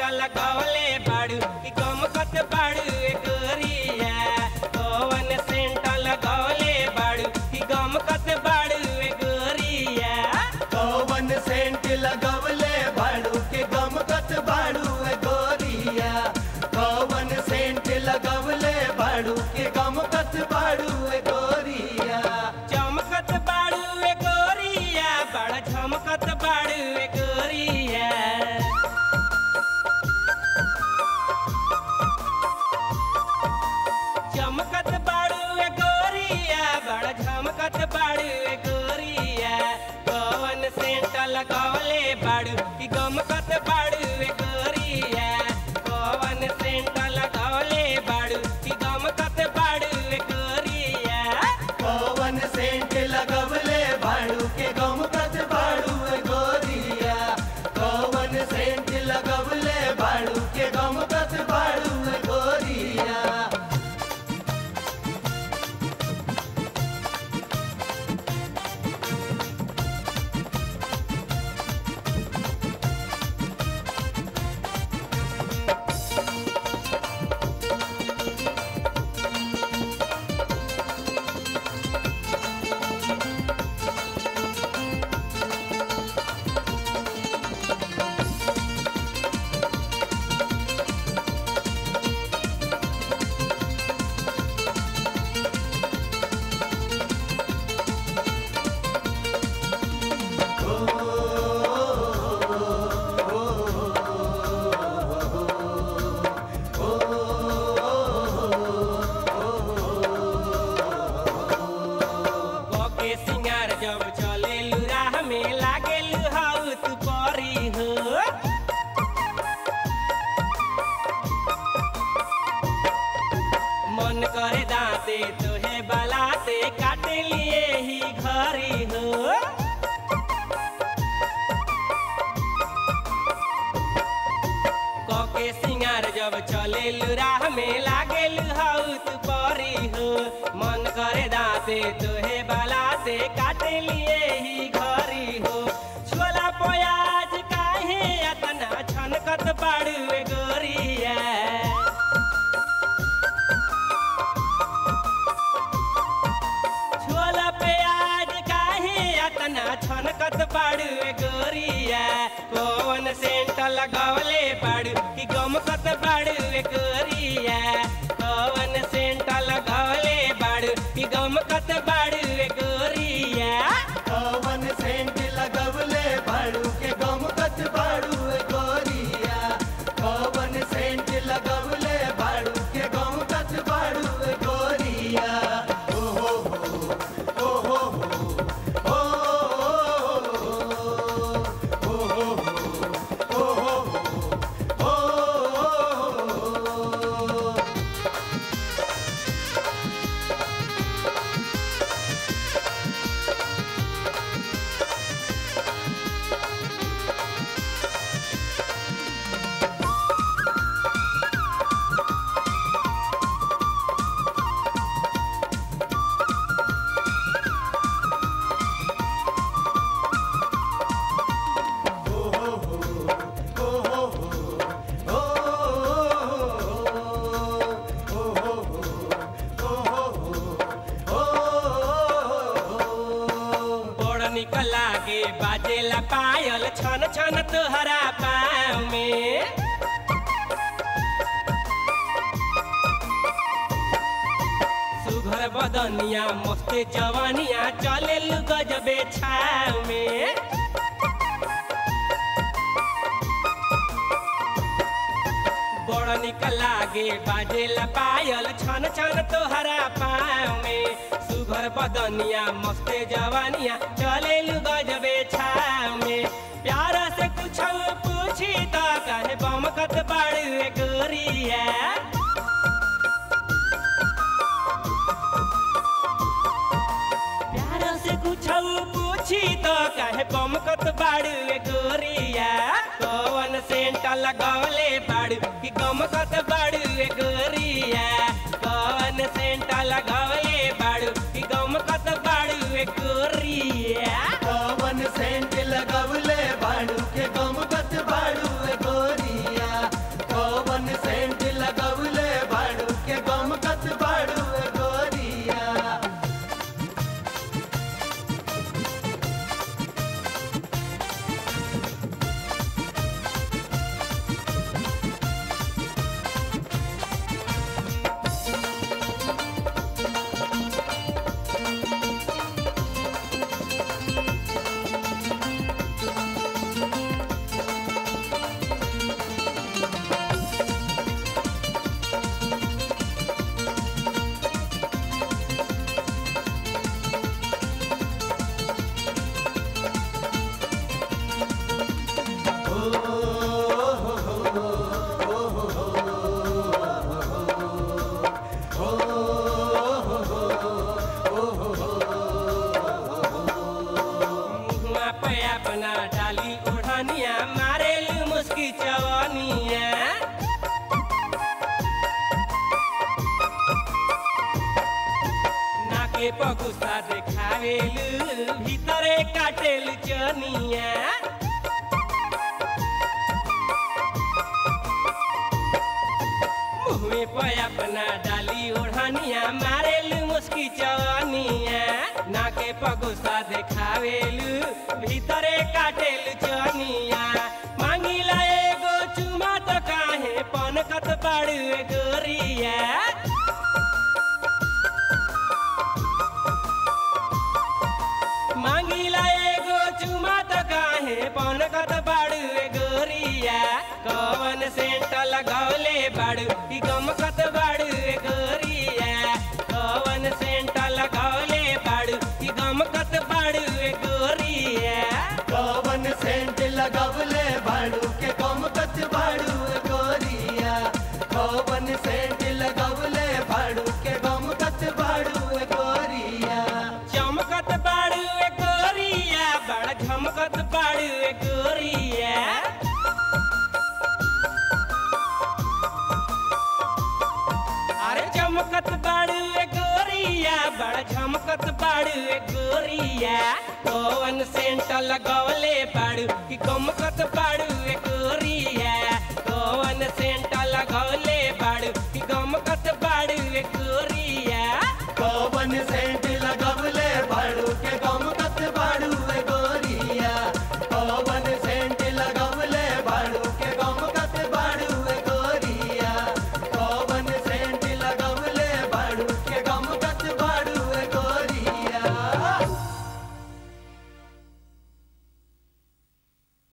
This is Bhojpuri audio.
लगावले बाड़ू कि गमकत बाड़ू ए गोरिया। कौन सेंट लगावले बाड़ू कि गमकत बाड़ू ए गोरिया। कौन सेंट लगावले बाड़ू के गमकत बाड़ू ए गोरिया। कौन सेंट लगावले बाड़ू के गमकत बाड़ू ए गोरिया। चमकत बाड़ू ए गोरिया, बड़ा झमकत बाड़ू ए गोरिया। चमकत बाड़ू ए गोरिया, बड़ा झमकत बाड़ू ए गोरिया। कौन सेंट लगावले बाड़ू कि गमकत बाड़ू ए गोरिया। कौन सेंट लगावले बाड़ू कि गमकत बाड़ू ए गोरिया। कौन सेंट लगावले बाड़ू के गमकत बाड़ू ए गोरिया। कौन सेंट लगावले बाड़ू के गमकत बाड़ू ए गोरिया। जब चले राह में लागे हाउत परी हो। मन करे दांते तोहे बलाते काटे लिए ही घरी हो। कके सिंगार जब चले राह में लागे हाउत परी हो। मन करे दांते तोहे बलाते काटे लिए ही घरी हो। छोला प्याज काहे अतना छनकत बाड़ू ए गोरिया। छोला प्याज काहे अतना छनकत बाड़ू ए गोरिया। कौन सेंट लगावले बाड़ू कि गमकत बाड़ू ए गोरिया। कौन सेंट लगावले बाड़ू कि गमकत बाड़ू ए गोरिया। कौन सेंट लगावले बाड़ू के गमकत बाड़ू ए गोरिया। कौन सेंट लगावले बाड़ू के गमकत बाड़ू ए गोरिया। ओ हो हो ओ हो हो ओ हो ओ हो ओ निकला के बाजेला पायल छन छन तोहरा पाँव में। सुघर बदनिया मस्ते जवानिया चले गजबे छाव में। बड़ निक लागे बाजेला पायल छन छन तोहरा पाँव में। सुघर बदनिया मस्ते जवानिया चले गजबे छाव में। प्यार से कुछ पूछी तो कहे बमकत बाड़ू ए गोरिया। प्यार से कुछ पूछी तो कहे बमकत बाड़ू ए गोरिया। कौन सेंट लगावले बाड़ू कि गमकत बाड़ू ए गोरिया। कौन सेंट लगावले बाड़ू कि गमकत बाड़ू ए गोरिया। कौन सेंट लगावले बाड़ू के गमकत बाड़ू ए गोरिया। नाके पगुसा देखावेलू भीतरे काटेलू चनिया मुँह पे अपना डाली ओढ़निया मारेलू मुस्की चनिया नाके पगुसा देखावेलू भीतरे काटेलू चनिया मांगिला एगो चुमा तो काहे पनकत बाड़ू गोरिया मांगिला एगो चुमा तो काहे पनकत बाड़ू गोरिया कवन सेंट लगौले बाड़ू कि गमकत बाड़ू गोरिया कवन सेंट लगौले बाड़ू कि गमकत बाड़ू गोरिया कवन सेंट लगवले बाड़ू के गमकत बाड़ू गोरिया कवन सेंट लगवले बाड़ू के गमकत बाड़ू गोरिया चमकत बाड़ू गोरिया बड़ा झमकत बाड़ू गोरिया अरे चमकत बाड़ू गोरिया बड़ा झमकत बाड़ू गोरिया कौन सेंट लगवले बाड़ू कि गमकत बाड़ू गोरिया